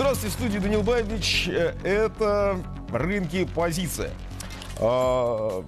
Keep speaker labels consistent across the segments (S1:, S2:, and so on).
S1: Здравствуйте, в студии Даниил Баевич. Это «Рынки. Позиция». Два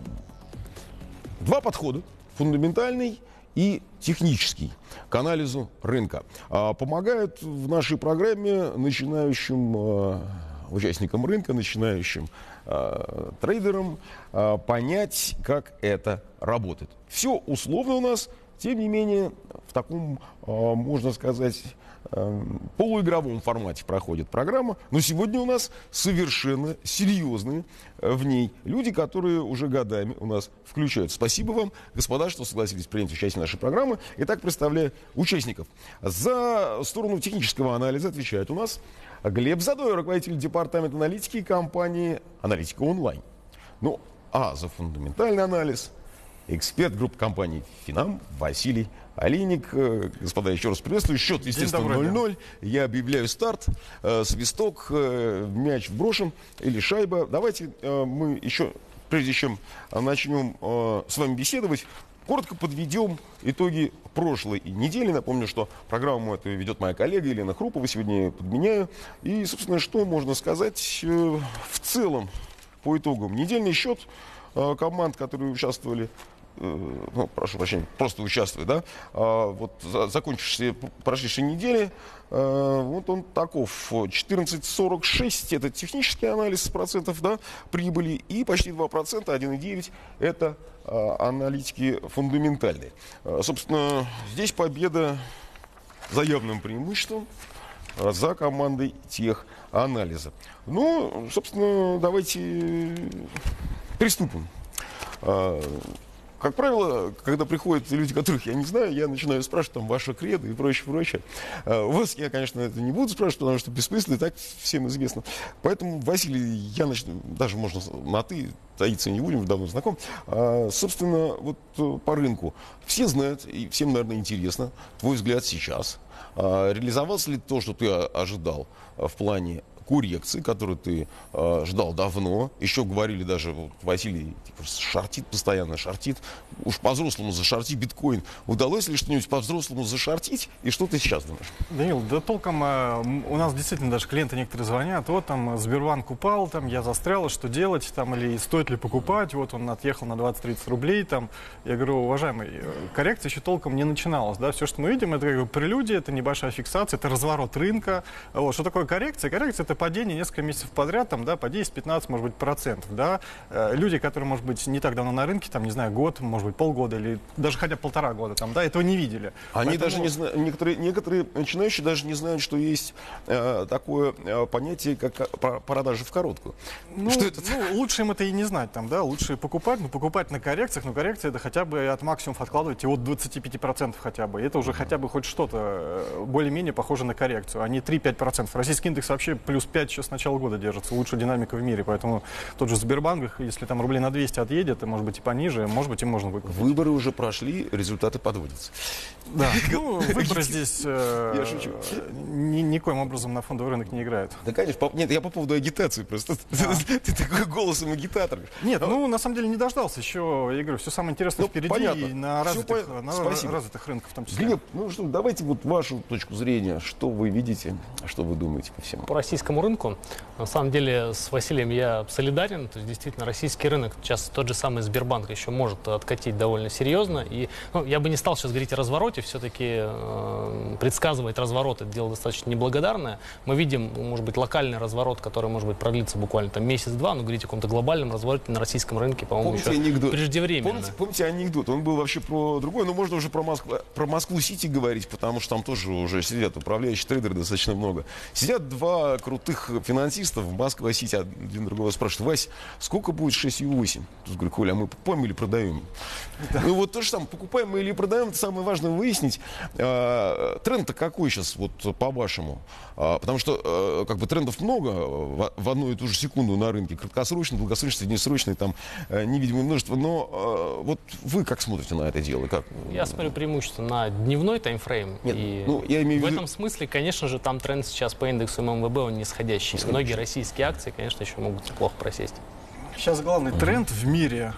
S1: подхода. Фундаментальный и технический к анализу рынка. Помогают в нашей программе начинающим участникам рынка, начинающим трейдерам понять, как это работает. Все условно у нас, тем не менее, в таком, можно сказать, полуигровом формате проходит программа, но сегодня у нас совершенно серьезные в ней люди, которые уже годами у нас включаются. Спасибо вам, господа, что согласились принять участие в нашей программе. Итак, представляю участников. За сторону технического анализа отвечает у нас Глеб Задой, руководитель департамента аналитики компании «Аналитика онлайн». Ну, а за фундаментальный анализ эксперт группы компаний «Финам» Василий Олейник. Господа, еще раз приветствую. Счет, естественно, 0-0. Я объявляю старт. Свисток, мяч брошен или шайба. Давайте мы еще, прежде чем начнем с вами беседовать, коротко подведем итоги прошлой недели. Напомню, что программу эту ведет моя коллега Елена Хрупова. Сегодня я подменяю. И, собственно, что можно сказать в целом по итогам. Недельный счет команд, которые участвовали, ну, прошу прощения, просто участвуют, да, вот закончившейся прошедшей недели, вот он таков: 14,46 это технический анализ процентов, да, прибыли, и почти 2%, 1,9 это аналитики фундаментальные. Собственно, здесь победа за явным преимуществом за командой теханализа. Ну, собственно, давайте приступим. Как правило, когда приходят люди, которых я не знаю, я начинаю спрашивать там ваше кредо и прочее. Вас я, конечно, это не буду спрашивать, потому что бессмысленно, и так всем известно. Поэтому, Василий, я начну, даже можно на «ты», таиться не будем, давно знаком. Собственно, вот по рынку. Все знают, и всем, наверное, интересно, твой взгляд сейчас. Реализовалось ли то, что ты ожидал в плане коррекции, которую ты ждал давно? Еще говорили даже, вот, Василий типа, шортит постоянно, шортит. Уж по-взрослому зашорти биткоин. Удалось ли что-нибудь по-взрослому зашортить? И что ты сейчас думаешь?
S2: Данил, да толком у нас действительно даже клиенты некоторые звонят. Вот там Сбербанк упал, там я застрял, что делать, там, или стоит ли покупать? Вот он отъехал на 20-30 рублей. Там. Я говорю, уважаемый, коррекция еще толком не начиналась. Да? Все, что мы видим, это как бы прелюдия, это небольшая фиксация, это разворот рынка. Вот. Что такое коррекция? Коррекция — это падение несколько месяцев подряд, там, да, по 10-15, может быть, процентов. Да? Люди, которые, может быть, не так давно на рынке, там, не знаю, год, может быть, полгода или даже хотя бы 1,5 года, там, да, этого не видели.
S1: Они даже не знают, некоторые начинающие даже не знают, что есть такое понятие, как продажа в короткую.
S2: Ну,
S1: что это?
S2: Ну, лучше им это и не знать, там, да, лучше покупать, но покупать на коррекциях, но коррекция — это хотя бы от максимума откладывайте от 25% хотя бы. Это уже хотя бы хоть что-то более-менее похоже на коррекцию, а не 3-5%. Российский индекс вообще плюс 5 еще с начала года держится, лучшая динамика в мире, поэтому тот же Сбербанк, если там рублей на 200 отъедет, и, может быть, и пониже, может быть, и можно выкупить.
S1: Выборы уже прошли, результаты подводятся.
S2: Да, ну, выборы здесь никоим образом на фондовый рынок не играют.
S1: Да, конечно. Нет, я по поводу агитации просто. Ты такой голосом агитатора.
S2: Нет, ну, на самом деле не дождался. Еще, я говорю, все самое интересное впереди,
S1: понятно.
S2: и на развитых рынках в том числе.
S1: Глеб, ну что, давайте вот вашу точку зрения. Что вы видите, что вы думаете по всему?
S3: По российскому рынку, на самом деле, с Василием я солидарен. То есть, действительно, российский рынок, сейчас тот же самый Сбербанк еще может откатить довольно серьезно. И ну, я бы не стал сейчас говорить о развороте. Все-таки предсказывать разворот — это дело достаточно неблагодарное. Мы видим, может быть, локальный разворот, который, может быть, продлится буквально там месяц-два, но говорить о каком-то глобальном развороте на российском рынке, по-моему, еще
S1: анекдот?
S3: Преждевременно.
S1: Помните анекдот? Он был вообще про другое, но можно уже про Москву-Сити говорить, потому что там тоже уже сидят управляющие трейдеры достаточно много. Сидят два крутых финансистов в Москва-Сити, один другого спрашивает: Вась, сколько будет 6,8? Тут говорю: Коля, а мы покупаем или продаем? Да. Ну вот то же самое, покупаем мы или продаем, это самое важное выяснить. Тренд-то какой сейчас, вот по-вашему? Потому что как бы трендов много в одну и ту же секунду на рынке. Краткосрочный, долгосрочный, среднесрочный, там невидимое множество. Но вот вы как смотрите на это дело? Как?
S3: Я смотрю преимущественно на дневной таймфрейм.
S1: Нет,
S3: и
S1: ну, я имею в виду...
S3: этом смысле, конечно же, там тренд сейчас по индексу ММВБ, он нисходящий. Многие российские акции, конечно, еще могут плохо просесть.
S2: Сейчас главный тренд в мире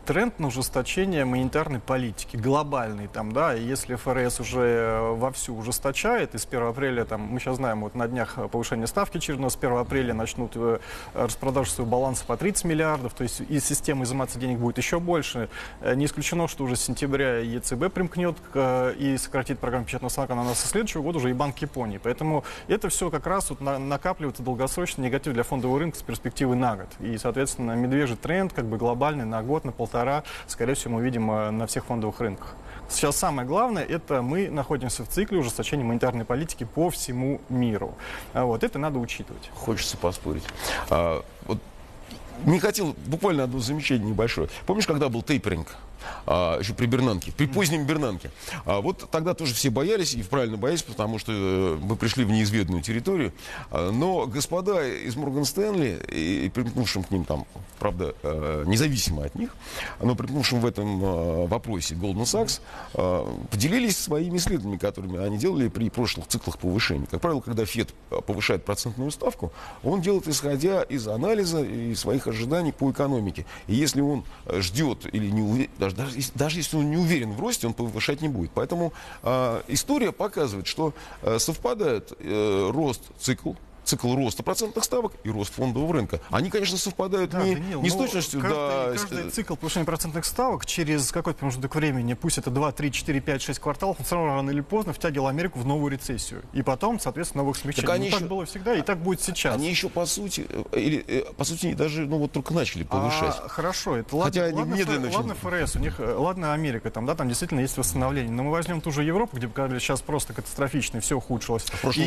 S2: тренд на ужесточение монетарной политики, глобальный там, да, и если ФРС уже вовсю ужесточает, и с 1 апреля, там, мы сейчас знаем, вот на днях повышение ставки очередное, с 1 апреля начнут распродажу своего баланса по 30 миллиардов, то есть из системы изыматься денег будет еще больше. Не исключено, что уже с сентября ЕЦБ примкнет и сократит программу печатного станка на нас, и следующего года уже и Банк Японии. Поэтому это все как раз вот накапливается долгосрочный негатив для фондового рынка с перспективы на год. И, соответственно, медвежий тренд, как бы глобальный, на год, на полтора, скорее всего, мы увидим на всех фондовых рынках. Сейчас самое главное, это мы находимся в цикле ужесточения монетарной политики по всему миру. Вот, это надо учитывать.
S1: Хочется поспорить. Вот, не хотел, буквально одно замечание небольшое. Помнишь, когда был тейперинг? Еще при Бернанке, при позднем Бернанке. Вот тогда тоже все боялись, и правильно боялись, потому что мы пришли в неизведанную территорию. Но господа из Морган Стэнли, и примкнувшим к ним там, правда, независимо от них, но примкнувшим в этом вопросе Goldman Sachs, поделились своими исследованиями, которыми они делали при прошлых циклах повышения. Как правило, когда ФЕД повышает процентную ставку, он делает исходя из анализа и своих ожиданий по экономике. И если он ждет или не уверен, даже если он не уверен в росте, он повышать не будет. Поэтому история показывает, что совпадает цикл роста процентных ставок и рост фондового рынка. Они, конечно, совпадают не с точностью.
S2: Каждый цикл повышения процентных ставок через какой-то промежуток времени, пусть это 2, 3, 4, 5, 6 кварталов, он все равно рано или поздно втягивал Америку в новую рецессию. И потом, соответственно, новых смягчений. Так было всегда, и так будет сейчас.
S1: Они еще, по сути, даже только начали повышать.
S2: Хорошо, это
S1: хотя
S2: ладно ФРС, у них, ладно Америка, там действительно есть восстановление. Но мы возьмем ту же Европу, где показали сейчас просто катастрофично, все ухудшилось.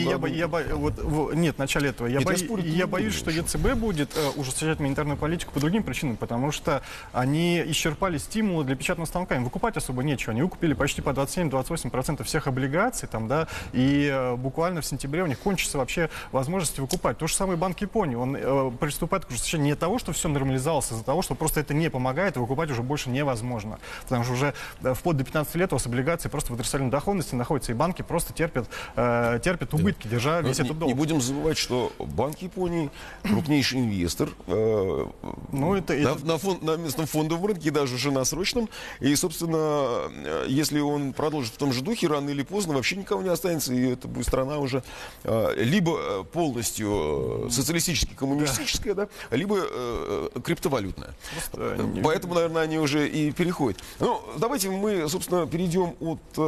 S2: Нет, в начале этого. Я боюсь, что ЕЦБ будет ужесточать монетарную политику по другим причинам, потому что они исчерпали стимулы для печатного станка. Им выкупать особо нечего. Они выкупили почти по 27-28% всех облигаций, и буквально в сентябре у них кончится вообще возможность выкупать. То же самое Банк Японии. Он приступает к ужесточению не от того, что все нормализовалось, а из-за того, что просто это не помогает, и выкупать уже больше невозможно. Потому что уже вплоть до 15 лет у вас облигации просто в отрицательной доходности находятся, и банки просто терпят убытки, держа весь этот долг.
S1: Не будем забывать, что Банк Японии крупнейший инвестор на местном фондовом рынке, даже уже на срочном. И, собственно, если он продолжит в том же духе, рано или поздно вообще никого не останется. И это будет страна уже либо полностью социалистически-коммунистическая, либо криптовалютная. Поэтому, наверное, они уже и переходят. Ну, давайте мы, собственно, перейдем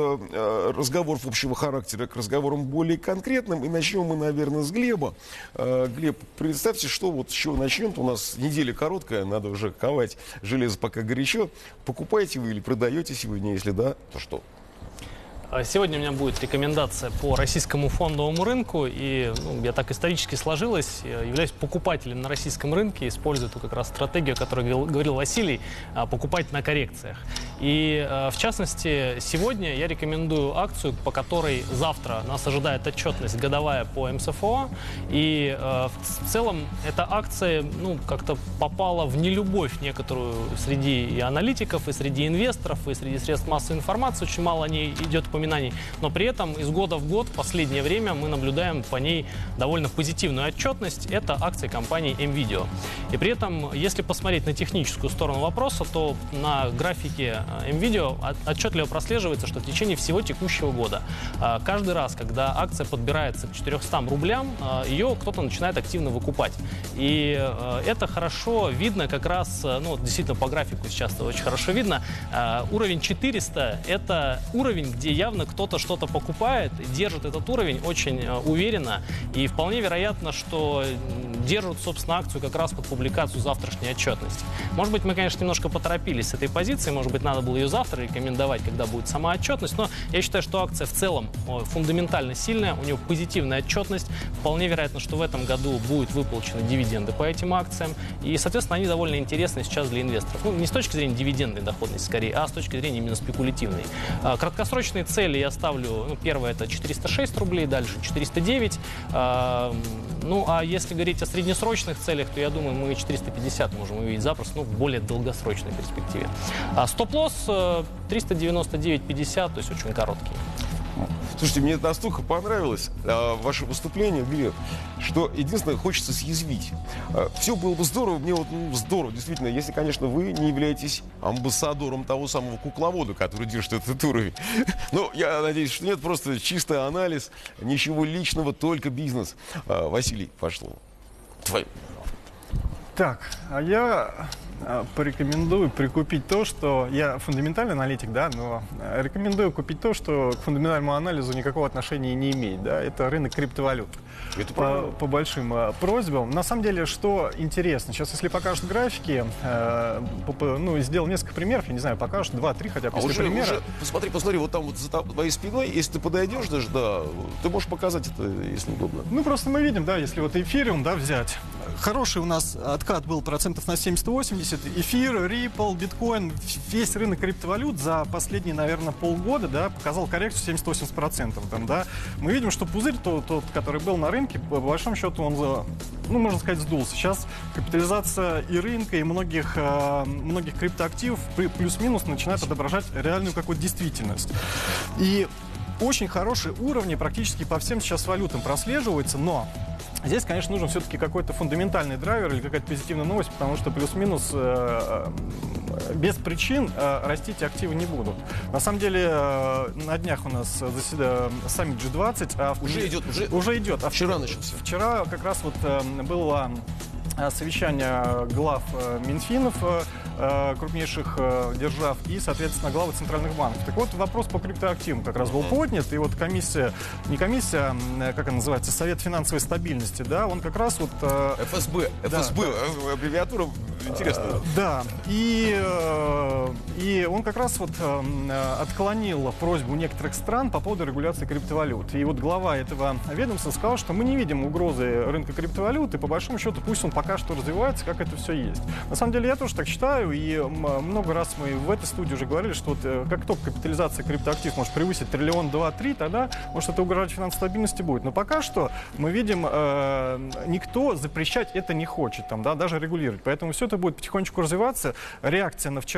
S1: от разговоров общего характера к разговорам более конкретным. И начнем мы, наверное, с Глеба. Глеб, представьте, что с чего начнем. У нас неделя короткая, надо уже ковать железо пока горячо. Покупаете вы или продаете сегодня? Если да, то что?
S3: Сегодня у меня будет рекомендация по российскому фондовому рынку, и я так исторически сложилось, являюсь покупателем на российском рынке, использую эту как раз стратегию, о которой говорил Василий, покупать на коррекциях. И в частности, сегодня я рекомендую акцию, по которой завтра нас ожидает отчетность годовая по МСФО, и в целом эта акция как-то попала в нелюбовь некоторую среди и аналитиков, и среди инвесторов, и среди средств массовой информации, очень мало о ней идет упоминаний, но при этом из года в год в последнее время мы наблюдаем по ней довольно позитивную отчетность. Это акции компании МВидео. И при этом, если посмотреть на техническую сторону вопроса, то на графике МВидео отчетливо прослеживается, что в течение всего текущего года каждый раз, когда акция подбирается к 400 рублям, ее кто-то начинает активно выкупать. И это хорошо видно как раз, действительно по графику сейчас это очень хорошо видно. Уровень 400 – это уровень, где явно кто-то что-то покупает, держит этот уровень очень уверенно, и вполне вероятно, что держат, собственно, акцию как раз под публикацию завтрашней отчетности. Может быть, мы, конечно, немножко поторопились с этой позиции, может быть, надо было ее завтра рекомендовать, когда будет сама отчетность, но я считаю, что акция в целом фундаментально сильная, у нее позитивная отчетность, вполне вероятно, что в этом году будут выплачены дивиденды по этим акциям, и, соответственно, они довольно интересны сейчас для инвесторов. Не с точки зрения дивидендной доходности, скорее, а с точки зрения именно спекулятивной. Краткосрочные цели я ставлю, первое это 406 рублей, дальше 409. А если говорить о среднесрочных целях, то я думаю, мы 450 можем увидеть запросто, в более долгосрочной перспективе. Стоп-лосс 399,50, то есть очень короткий.
S1: Слушайте, мне настолько понравилось ваше выступление, Глеб, что единственное, хочется съязвить. Все было бы здорово, мне вот здорово, действительно, если, конечно, вы не являетесь амбассадором того самого кукловода, который держит этот уровень. Но я надеюсь, что нет, просто чистый анализ, ничего личного, только бизнес. Василий, пошло. Твой.
S2: Так, а я порекомендую прикупить то, что... Я фундаментальный аналитик, да, но рекомендую купить то, что к фундаментальному анализу никакого отношения не имеет, да, это рынок криптовалют.
S1: Это
S2: по большим просьбам. На самом деле, что интересно, сейчас, если покажут графики, сделал несколько примеров, я не знаю, покажут 2-3 хотя бы, примера.
S1: Посмотри, вот там вот за твоей спиной, если ты подойдешь даже, да, ты можешь показать это, если удобно.
S2: Ну, просто мы видим, да, если вот эфириум, да, взять. Хороший у нас откат был процентов на 70-80. Эфир, Ripple, биткоин, весь рынок криптовалют за последние, наверное, полгода, да, показал коррекцию 70-80%. Там, да. Мы видим, что пузырь тот, который был на рынке, по большому счету он, можно сказать, сдулся. Сейчас капитализация и рынка, и многих криптоактивов плюс-минус начинает отображать реальную какую-то действительность. И очень хорошие уровни практически по всем сейчас валютам прослеживаются, но здесь, конечно, нужен все-таки какой-то фундаментальный драйвер или какая-то позитивная новость, потому что плюс-минус без причин расти эти активы не будут. На самом деле, на днях у нас саммит G20. Уже идет.
S1: А вчера начался.
S2: Вчера как раз вот было совещание глав Минфинов крупнейших держав и, соответственно, главы центральных банков. Так вот, вопрос по криптоактивам как раз был поднят, и вот комиссия, как она называется, Совет финансовой стабильности, да, он как раз вот...
S1: ФСБ, аббревиатура интересная.
S2: Да, и он как раз вот отклонил просьбу некоторых стран по поводу регуляции криптовалют. И вот глава этого ведомства сказал, что мы не видим угрозы рынка криптовалют, и по большому счету пусть он пока что развивается, как это все есть. На самом деле я тоже так считаю, и много раз мы в этой студии уже говорили, что вот как только капитализация криптоактив может превысить триллион, 2-3, тогда может это угрожать финансовой стабильности будет. Но пока что мы видим, никто запрещать это не хочет, там, да, даже регулировать. Поэтому все это будет потихонечку развиваться. Реакция на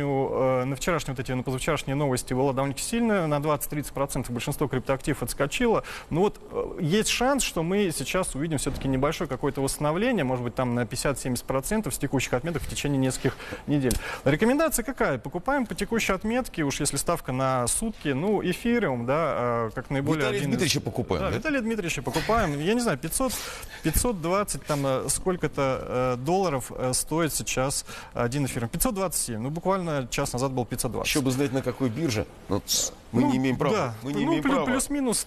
S2: позавчерашние новости была довольно сильная, на 20-30% большинство криптоактивов отскочило. Но вот есть шанс, что мы сейчас увидим все-таки небольшое какое-то восстановление, может быть, там на 50-70% с текущих отметок в течение нескольких недель. Рекомендация какая? Покупаем по текущей отметке, уж если ставка на сутки, эфириум, да, как наиболее...
S1: Виталия Дмитриевича покупаем, да?
S2: Виталия Дмитриевича покупаем. Я не знаю, 520, там, сколько-то долларов стоит сейчас один эфириум. 527, буквально час назад был 520.
S1: Еще бы знать, на какой бирже. Мы не имеем права.
S2: Да.
S1: Мы не имеем права.
S2: Плюс-минус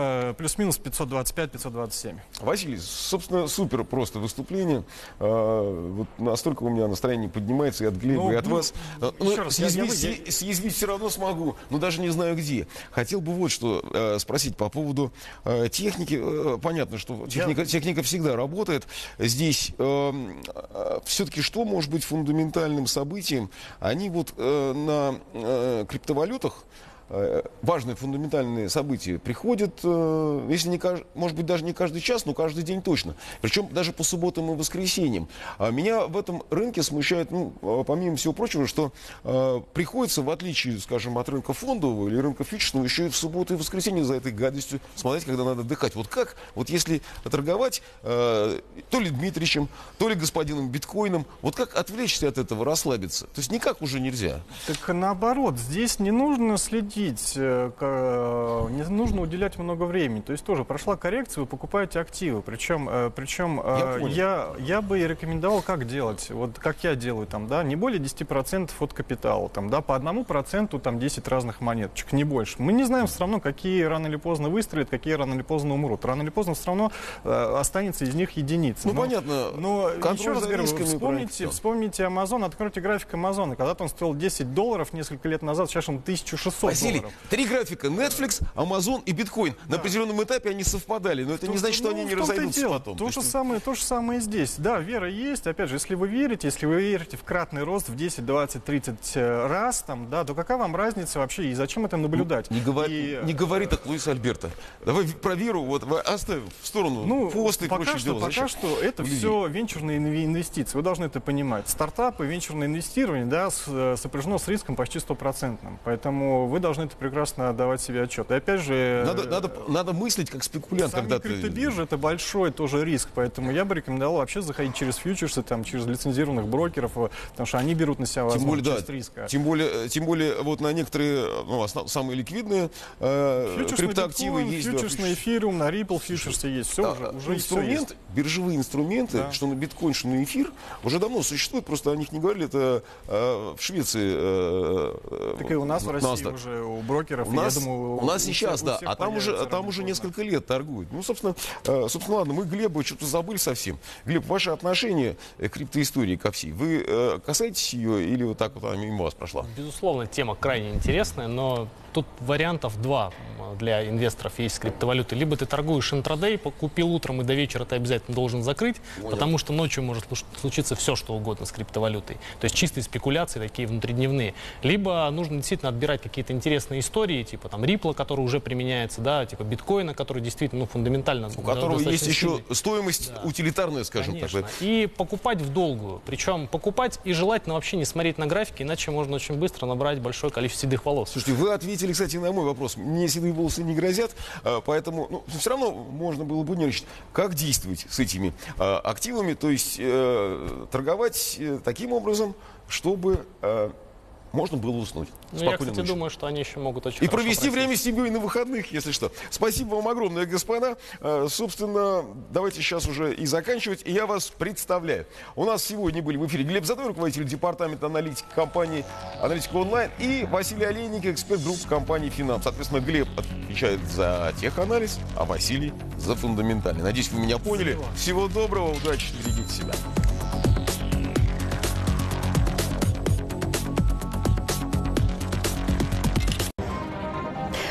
S2: 525-527.
S1: Василий, собственно, супер просто выступление. Вот настолько у меня настроение поднимается и от Глеба, и от вас. Съязвить все равно смогу, но даже не знаю где. Хотел бы вот что спросить по поводу техники. Понятно, что техника всегда работает. Здесь все-таки что может быть фундаментальным событием? Они вот на криптовалютах, важные фундаментальные события приходят, если не, может быть, даже не каждый час, но каждый день точно. Причем даже по субботам и воскресеньям. Меня в этом рынке смущает, помимо всего прочего, что приходится, в отличие, скажем, от рынка фондового или рынка фьючерсного, еще и в субботу и воскресенье за этой гадостью смотреть, когда надо отдыхать. Вот как? Вот если торговать то ли Дмитриевичем, то ли господином биткоином, вот как отвлечься от этого, расслабиться? То есть никак уже нельзя.
S2: Так наоборот, здесь не нужно следить, не нужно уделять много времени. То есть тоже прошла коррекция, вы покупаете активы. Причем я бы и рекомендовал, как делать. Вот как я делаю, там, да, не более 10% от капитала. Там, да, по 1% там 10 разных монеточек, не больше. Мы не знаем все равно, какие рано или поздно выстрелят, какие рано или поздно умрут. Рано или поздно все равно останется из них единица.
S1: Понятно.
S2: Но еще раз говорю, вспомните Amazon, откройте график Amazon. Когда-то он стоил $10 несколько лет назад, сейчас он 1600
S1: Василий, 3 графика: Netflix, Amazon и биткоин. На определенном этапе они совпадали, но это не значит, что они не разойдутся потом.
S2: То же самое и здесь. Да, вера есть. Опять же, если вы верите в кратный рост в 10, 20, 30 раз, там, да, то какая вам разница вообще и зачем это наблюдать?
S1: Не говори так, Луис Альберто. Давай про веру оставь в сторону посты и прочее дело.
S2: Пока что это все венчурные инвестиции. Вы должны это понимать. Стартапы, венчурное инвестирование, да, сопряжено с риском почти 100%. Поэтому вы должны должны это прекрасно отдавать себе отчет. И опять же...
S1: Надо мыслить как спекулянт.
S2: Сами криптобиржи — это большой тоже риск, поэтому я бы рекомендовал вообще заходить через фьючерсы, там, через лицензированных брокеров, потому что они берут на себя возможность риска.
S1: Тем более вот на некоторые, самые ликвидные криптоактивы есть.
S2: Фьючерс на эфириум, на Ripple фьючерсы есть. Все уже
S1: инструмент, биржевые инструменты, что на биткоин, что на эфир, уже давно существуют, просто о них не говорили, это в Швеции.
S2: Так и у нас в России уже у брокеров,
S1: у нас сейчас, да, а там уже несколько лет торгуют. Ну, собственно, ладно, мы Глеба что-то забыли совсем. Глеб, ваше отношение к криптоистории ко всей, вы касаетесь ее или вот так вот она мимо вас прошла?
S3: Безусловно, тема крайне интересная, но тут вариантов два для инвесторов есть с криптовалютой. Либо ты торгуешь интрадей, купил утром и до вечера ты обязательно должен закрыть, потому что ночью может случиться все, что угодно с криптовалютой. То есть чистые спекуляции, такие внутридневные. Либо нужно действительно отбирать какие-то интересные истории, типа там Ripple, который уже применяется, да, типа биткоина, который действительно фундаментально...
S1: У которого есть еще стоимость утилитарная, скажем
S3: так.
S1: Так.
S3: И покупать в долгую. Причем покупать и желательно вообще не смотреть на графики, иначе можно очень быстро набрать большое количество седых волос.
S1: Слушайте, вы ответили, кстати, на мой вопрос. Мне седые волосы не грозят, поэтому все равно можно было бы нервничать. Как действовать с этими активами? То есть торговать таким образом, чтобы можно было уснуть.
S3: Я, кстати, думаю, что они еще могут очень хорошо
S1: провести время с семьей на выходных, если что. Спасибо вам огромное, господа. Собственно, давайте сейчас уже и заканчивать. И я вас представляю. У нас сегодня были в эфире Глеб Задой, руководитель департамента аналитики компании «Аналитика онлайн», и Василий Олейник, эксперт группы компании «Финам». Соответственно, Глеб отвечает за теханализ, а Василий за фундаментальный. Надеюсь, вы меня поняли. Всего доброго, удачи, берегите себя.